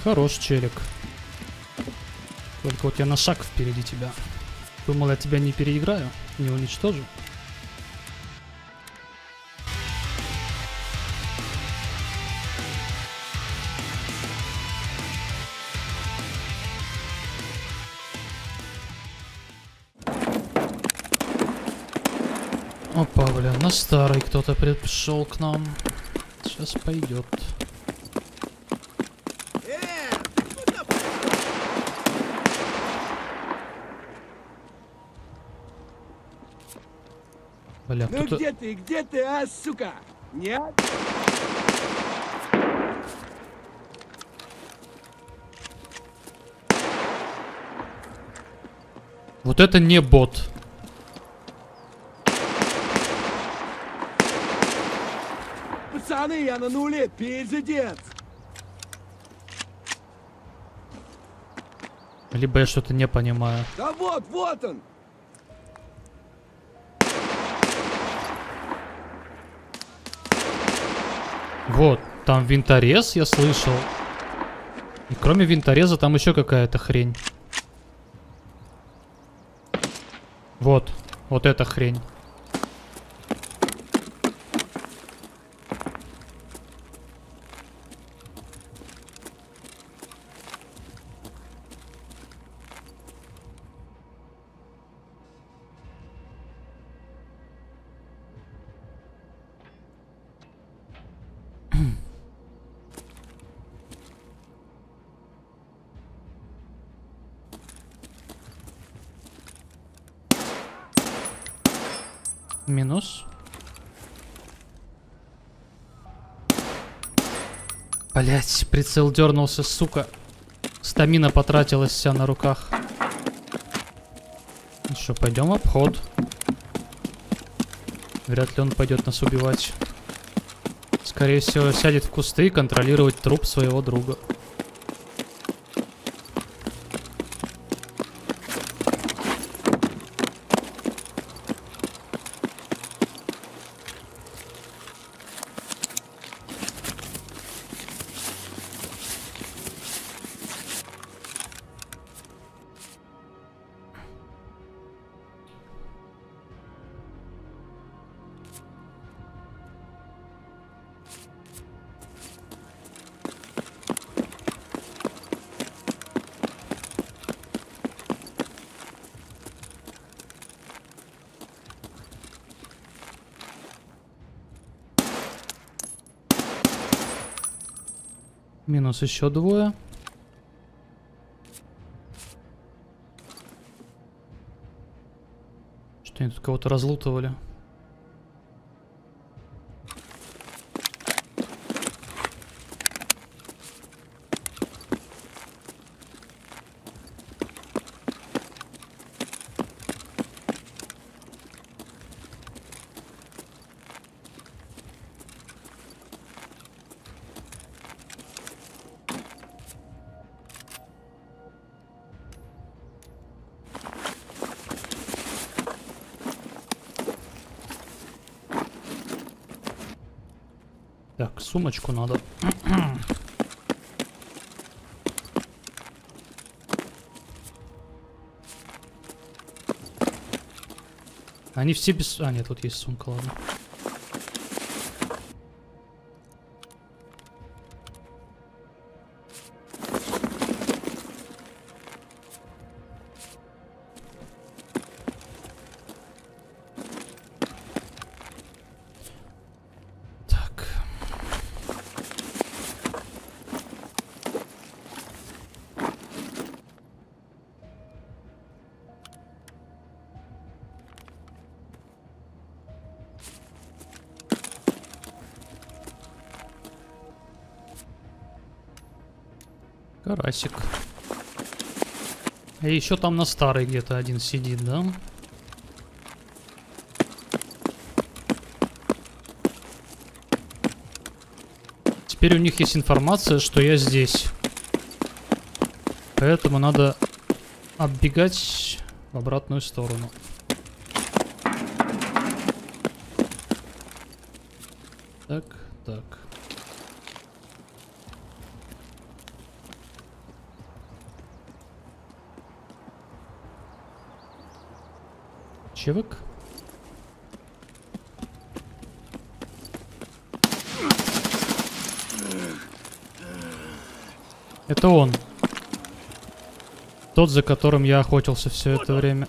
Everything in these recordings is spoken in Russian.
Хорош, челик. Только вот я на шаг впереди тебя. Думал, я тебя не переиграю, не уничтожу. Опа, бля, на старый кто-то пришел к нам. Сейчас пойдет. Бля, Ну кто-то... где ты, а, сука? Нет? Вот это не бот. Пацаны, я на нуле, пиздец. Либо я что-то не понимаю. Да вот он. Вот, там винторез, я слышал. И кроме винтореза там еще какая-то хрень. Вот, вот эта хрень. Минус. Блять, прицел дернулся, сука. Стамина потратилась вся на руках. Ну что, пойдем в обход. Вряд ли он пойдет нас убивать. Скорее всего, сядет в кусты и контролировать труп своего друга. Минус еще двое. Что они тут кого-то разлутывали? Так, сумочку надо. Они все без... А, нет, тут есть сумка, ладно. Так. Карасик. И еще там на старой где-то один сидит, да? Теперь у них есть информация, что я здесь. Поэтому надо оббегать в обратную сторону. Так, так. Чевик? Это он. Тот, за которым я охотился все это время.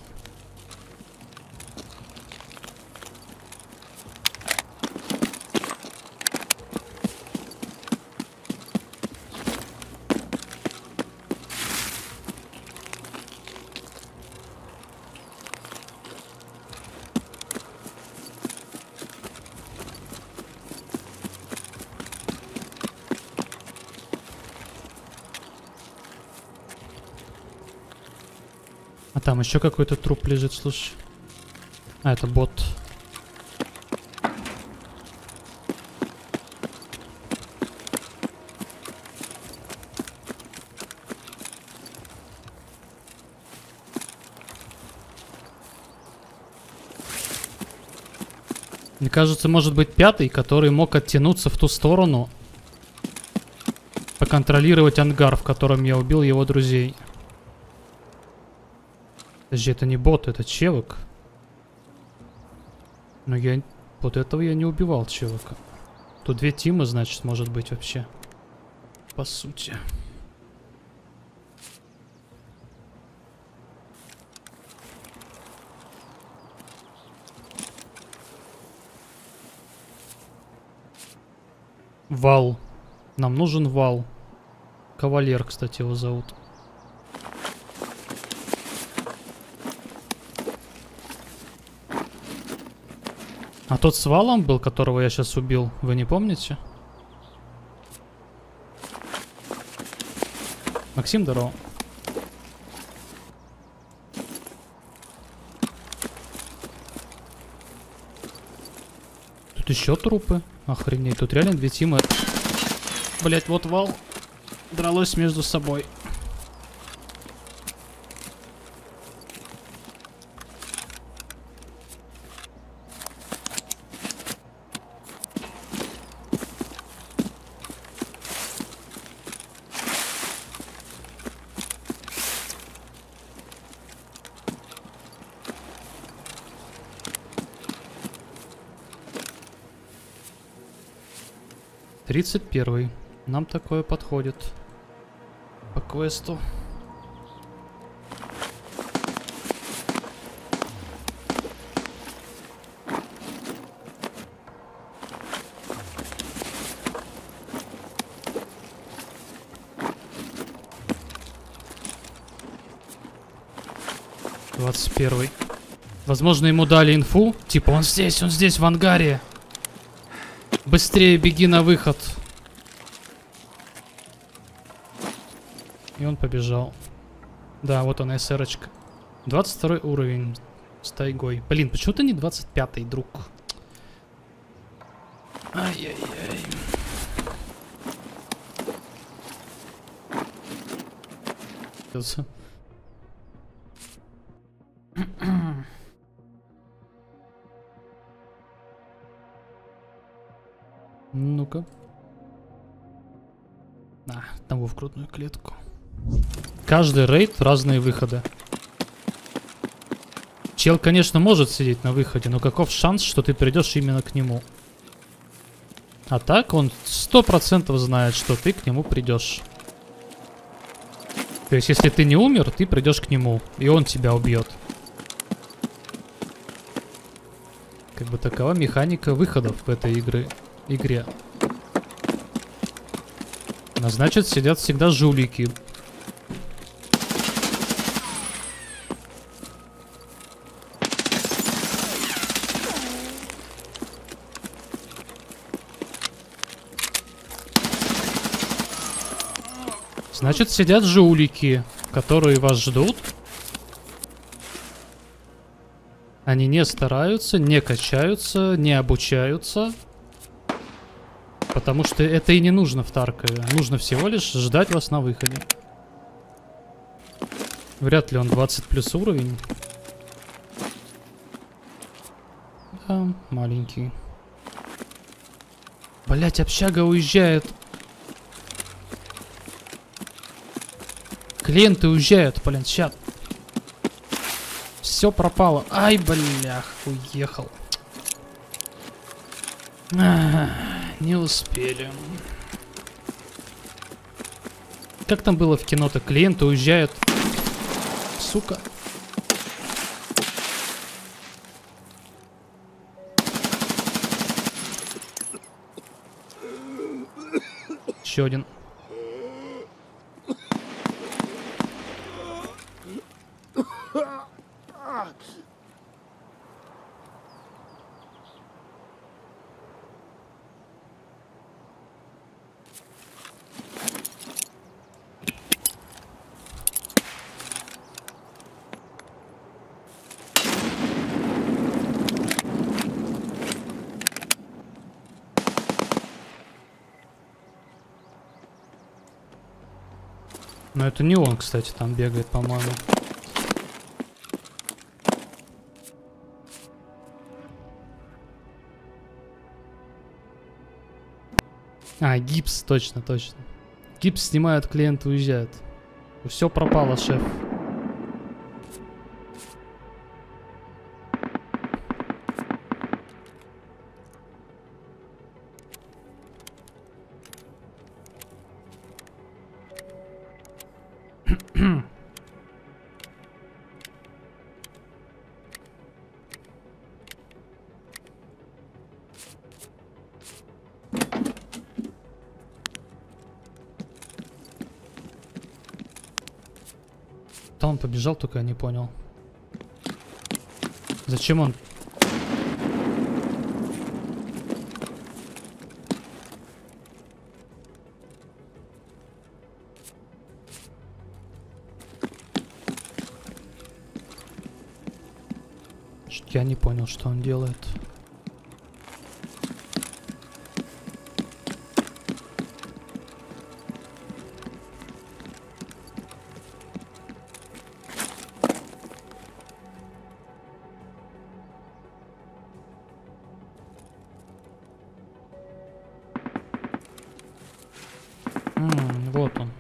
А там еще какой-то труп лежит, слушай. А, это бот. Мне кажется, может быть пятый, который мог оттянуться в ту сторону, поконтролировать ангар, в котором я убил его друзей. Подожди, это не бот, это чевик. Но я... Вот этого я не убивал чевика. Тут две тимы, значит, может быть вообще. По сути. Вал. Нам нужен вал. Кавалер, кстати, его зовут. А тот с валом был, которого я сейчас убил, вы не помните? Максим, здорово. Тут еще трупы. Охренеть, тут реально две тимы. Блять, вот вал дралось между собой. Тридцать первый. Нам такое подходит. По квесту. Двадцать первый. Возможно, ему дали инфу. Типа, он здесь в ангаре. Быстрее беги на выход. И он побежал. Да, вот она, СР-очка. 22 уровень с тайгой. Блин, почему-то не 25-й, друг. Ай-яй-яй. Ну-ка. Того в крутную клетку. Каждый рейд разные выходы. Чел, конечно, может сидеть на выходе, но каков шанс, что ты придешь именно к нему? А так он 100% знает, что ты к нему придешь. То есть, если ты не умер, ты придешь к нему, и он тебя убьет. Как бы такова механика выходов в этой игре. А значит, сидят всегда жулики. Значит, сидят жулики, которые вас ждут. Они не стараются, не качаются, не обучаются. Потому что это и не нужно в Таркове. Нужно всего лишь ждать вас на выходе. Вряд ли он 20 плюс уровень. Да, маленький. Блять, общага уезжает. Клиенты уезжают, блин, сейчас. Все. все пропало. Ай, блях, уехал. Не успели. Как там было в кино-то? Клиенты уезжают. Сука. Еще один. Но это не он, кстати, там бегает, по-моему. А, гипс, точно, точно. Гипс снимают, клиент уезжает. Все пропало, шеф. Да он побежал, только я не понял. Зачем он? Я не понял, что он делает. Вот он.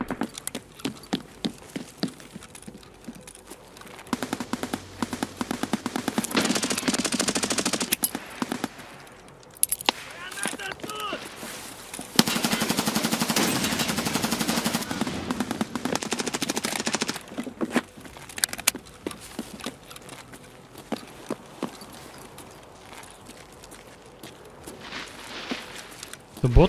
Это бот?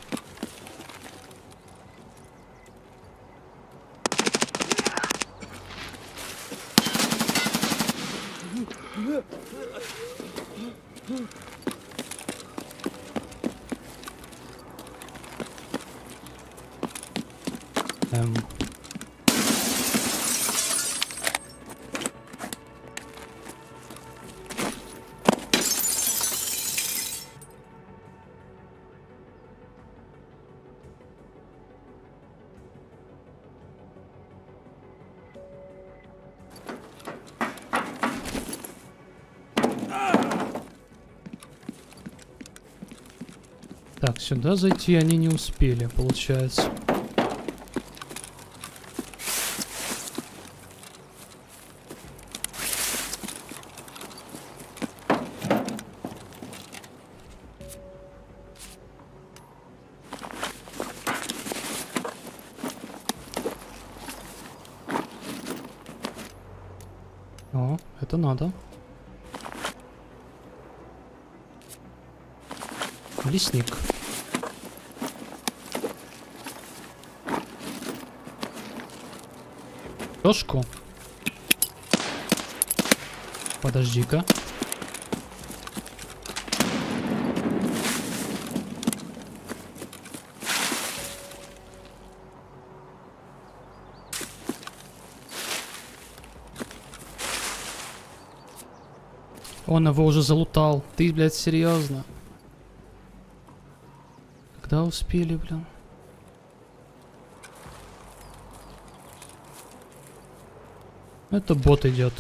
Так, сюда зайти они не успели, получается. О, это надо. Лесник. Тошку. Подожди-ка. Он его уже залутал. Ты, блядь, серьезно? Когда успели, блин? Это бот идет.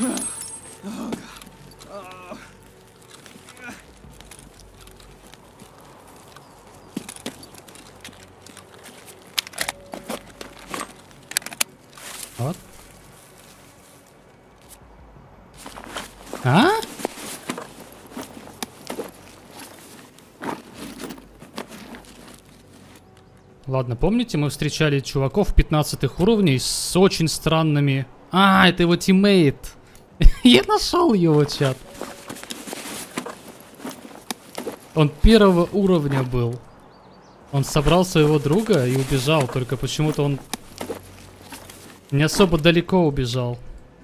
Вот. А? Ладно, помните, мы встречали чуваков 15-х уровней с очень странными... А, это его тиммейт. Я нашел его, чат. Он первого уровня был. Он собрал своего друга и убежал. Только почему-то он не особо далеко убежал.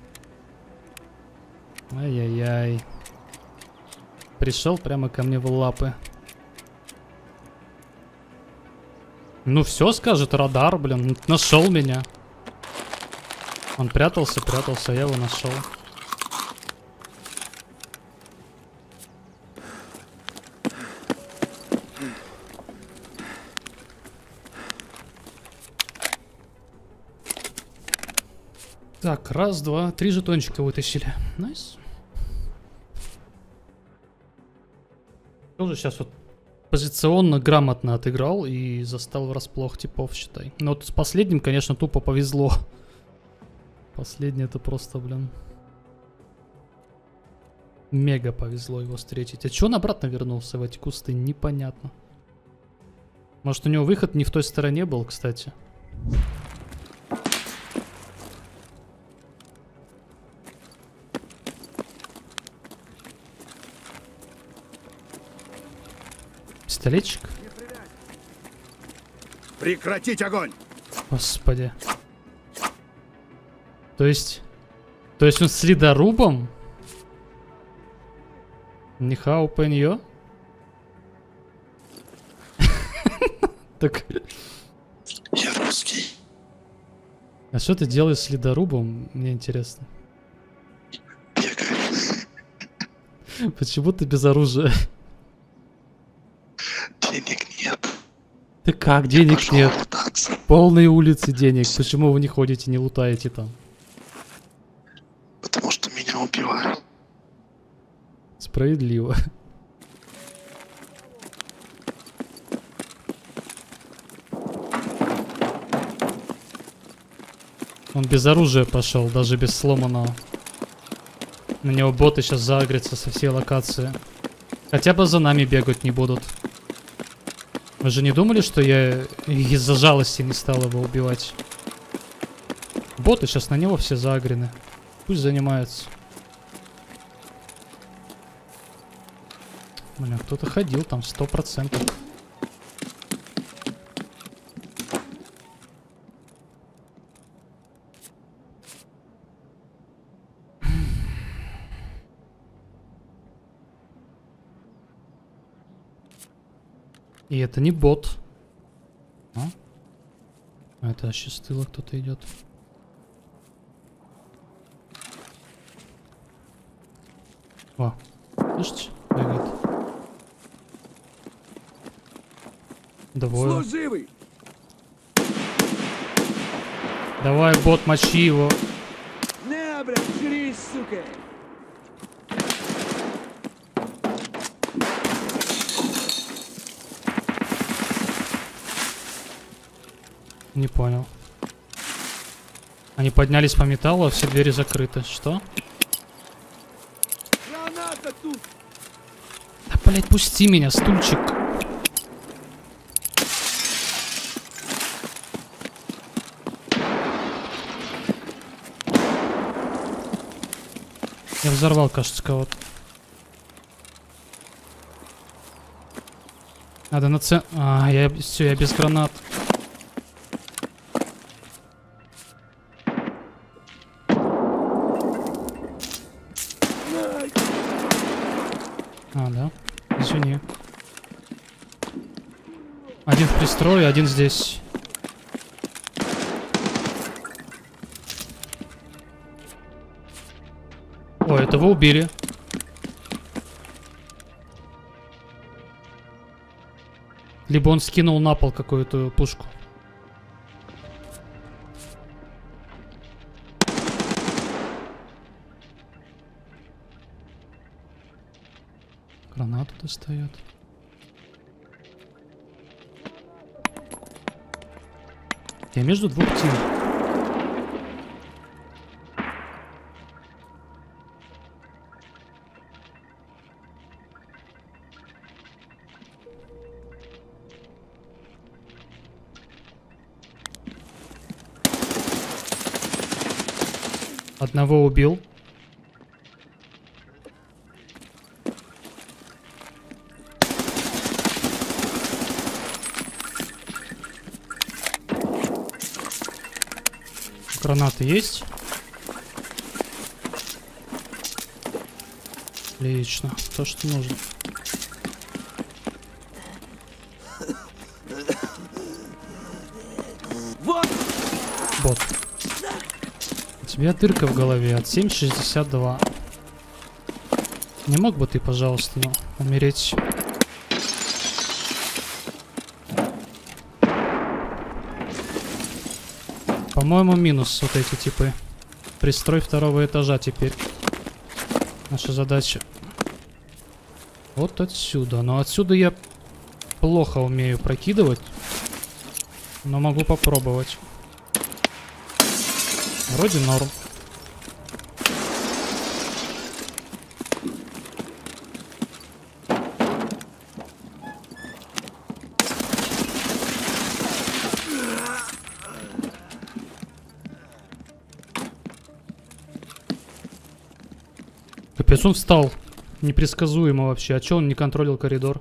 Ай-яй-яй. Пришел прямо ко мне в лапы. Ну все, скажет радар, блин. Нашел меня. Он прятался, я его нашел. Так, раз, два, 3 жетончика вытащили. Найс. Тоже сейчас вот позиционно грамотно отыграл и застал врасплох типов, считай. Но вот с последним, конечно, тупо повезло. Последний это просто, блин. Мега повезло его встретить. А чё он обратно вернулся в эти кусты? Непонятно. Может, у него выход не в той стороне был, кстати. Пистолетчик? Прекратить огонь! Господи. То есть он с ледорубом? Нихау пэньё? Так. Я русский. А что ты делаешь с ледорубом? Мне интересно. Бегаю. Почему ты без оружия? Денег нет. Ты как, денег Пошел нет? лутаться. Полные улицы денег. Почему вы не ходите, не лутаете там? Потому что меня убивают. Справедливо. Он без оружия пошел, даже без сломанного. На него боты сейчас заагрятся со всей локации. Хотя бы за нами бегать не будут. Вы же не думали, что я из-за жалости не стал его убивать? Боты сейчас на него все заагрены. Пусть занимаются. Бля, кто-то ходил там 100%. И это не бот. А? Это вообще с тыла кто-то идет. О, слышите? Бегает. Двое. Служивый! Давай, бот, мочи его. На, блядь, жри, сука! Не понял. Они поднялись по металлу, а все двери закрыты. Что? Граната тут! Да, блять, пусти меня, стульчик. Я взорвал, кажется, кого-то. Надо А, все, я без гранат. А, да? Извини. Один в пристрое, один здесь. О, этого убили. Либо он скинул на пол какую-то пушку. Гранату достает. Я между двух тим. Одного убил. Гранаты есть? Отлично. То, что нужно. Вот! Бот. У тебя дырка в голове от 7,62. Не мог бы ты, пожалуйста, ну, умереть? По-моему, минус вот эти типы. Пристрой второго этажа теперь. Наша задача. Вот отсюда. Но отсюда я плохо умею прокидывать. Но могу попробовать. Вроде норм. Капец, он встал. Непредсказуемо вообще. А чё он не контролил коридор?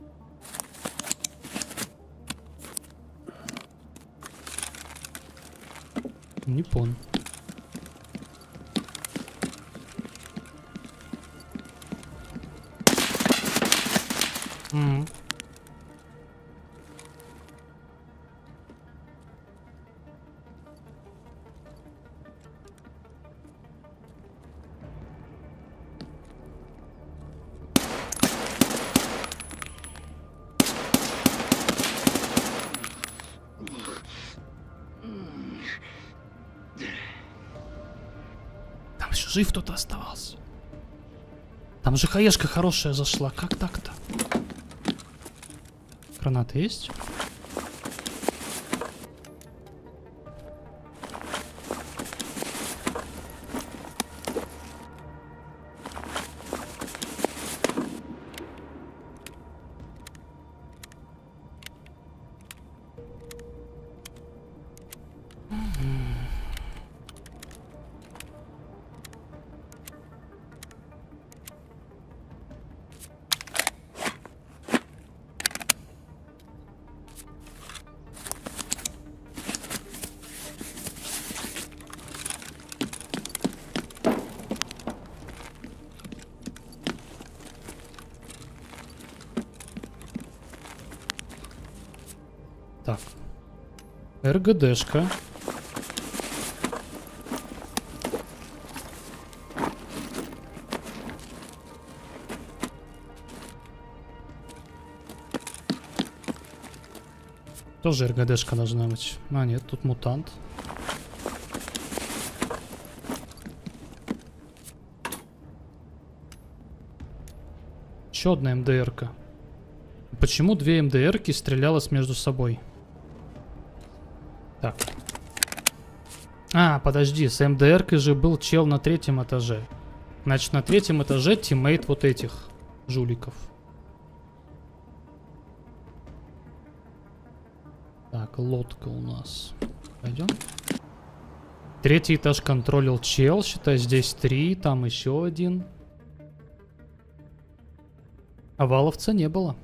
Не понял. Там еще жив кто-то оставался. Там же хаешка хорошая зашла. Как так-то? Гранаты есть? Так. РГДшка. Тоже РГДшка должна быть. А, нет, тут мутант. Еще одна МДРка. Почему две МДРки стрелялась между собой? Так. А, подожди, с МДРкой же был чел на третьем этаже. Значит, на третьем этаже тиммейт вот этих жуликов. Так, лодка у нас. Пойдем. Третий этаж контролил чел. Считай, здесь 3, там еще один. А валовца не было.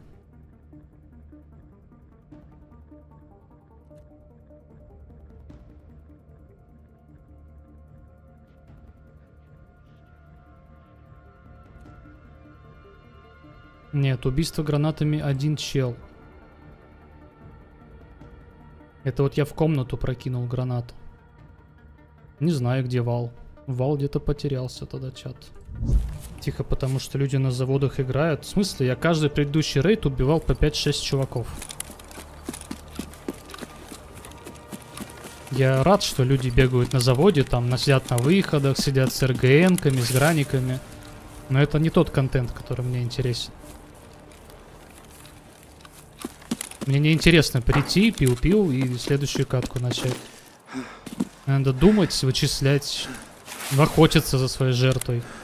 Нет, убийство гранатами один чел. Это вот я в комнату прокинул гранату. Не знаю, где Вал. Вал где-то потерялся тогда, чат. Тихо, потому что люди на заводах играют. В смысле, я каждый предыдущий рейд убивал по 5-6 чуваков. Я рад, что люди бегают на заводе, там сидят на выходах, сидят с РГНками, с граниками. Но это не тот контент, который мне интересен. Мне неинтересно прийти, пил-пил и следующую катку начать. Надо думать, вычислять, охотиться за своей жертвой.